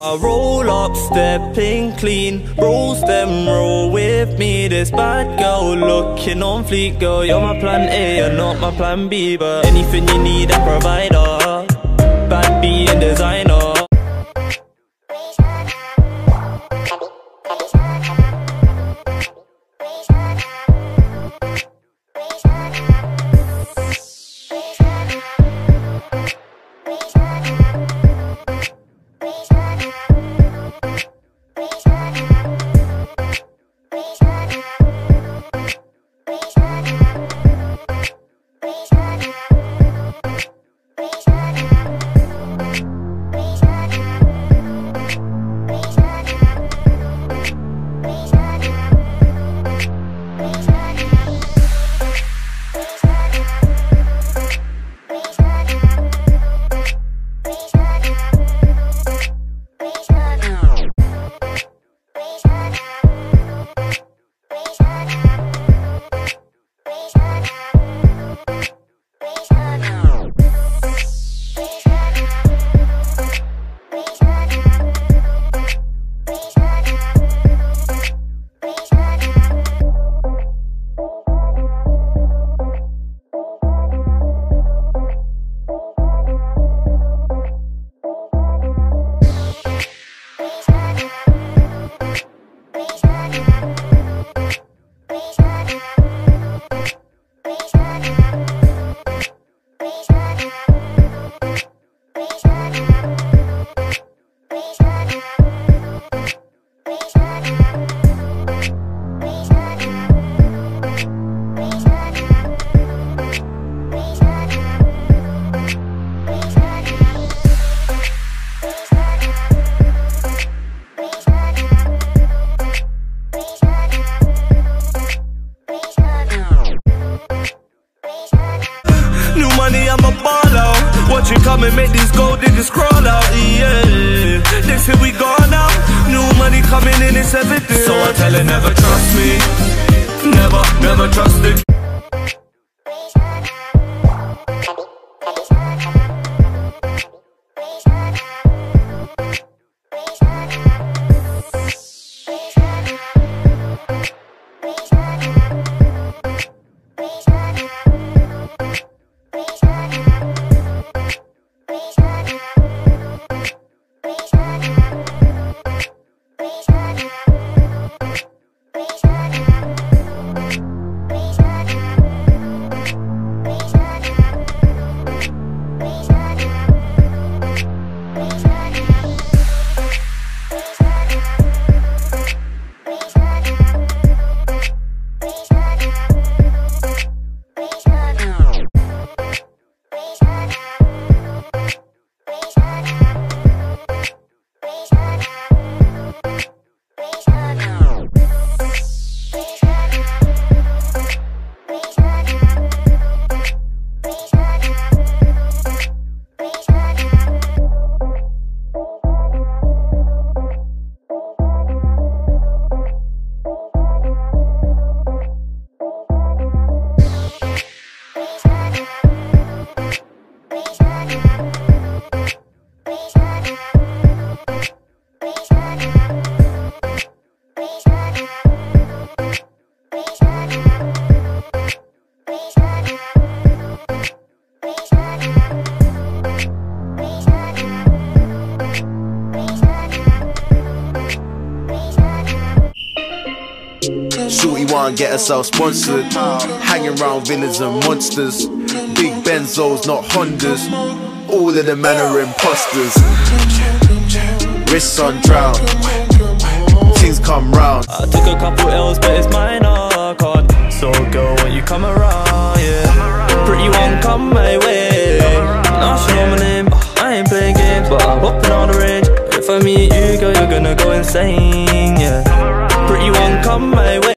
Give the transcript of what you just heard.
I roll up, stepping clean, rolls them roll with me. This bad girl looking on fleek, girl, you're my plan A, you're not my plan B. But anything you need, I provide her. Bad B and designer. I'm a baller. Watch you come and make these gold niggas crawl out, yeah. They say we gone now. New money coming in, it's evident. So I tell her never trust me. Never trust it. Shorty wanna get herself sponsored, hanging round villains and monsters. Big Benzos, not Hondas. All of the men are imposters. Wrists on drown, things come round. I took a couple L's, but it's minor. Can't. So girl, when you come around, yeah, pretty one come my way. Not sure my name, I ain't playing games, but I'm hopping on the range. If I meet you, girl, you're gonna go insane, yeah. Pretty one come my way.